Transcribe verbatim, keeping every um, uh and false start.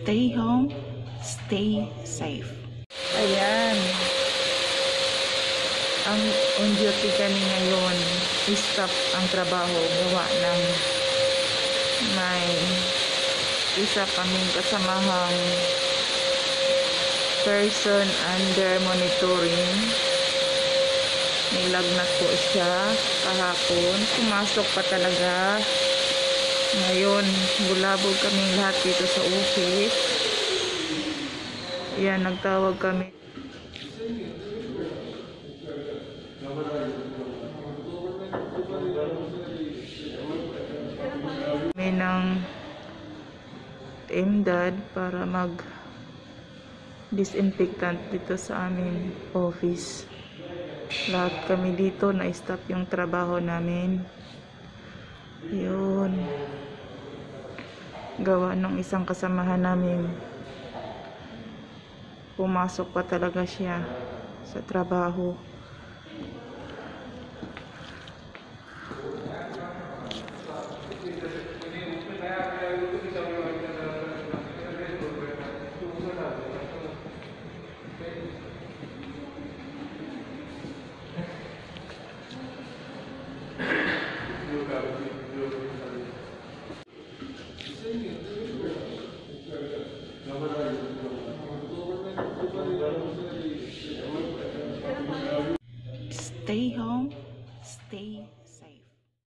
Stay home, stay safe. Ayan. Ang on duty kami ngayon, stop ang trabaho, gawa ng may isa kaming kasamahang person under monitoring. Nilagnat po siya kahapon, pumasok pa talaga. Ngayon, bulabog kaming lahat dito sa office. Yan, nagtawag kami. May ng M D A D para mag disinfectant dito sa aming office. Lahat kami dito na-stop yung trabaho namin. Yun. Gawa ng isang kasamahan namin. Pumasok pa talaga siya sa trabaho. Stay home,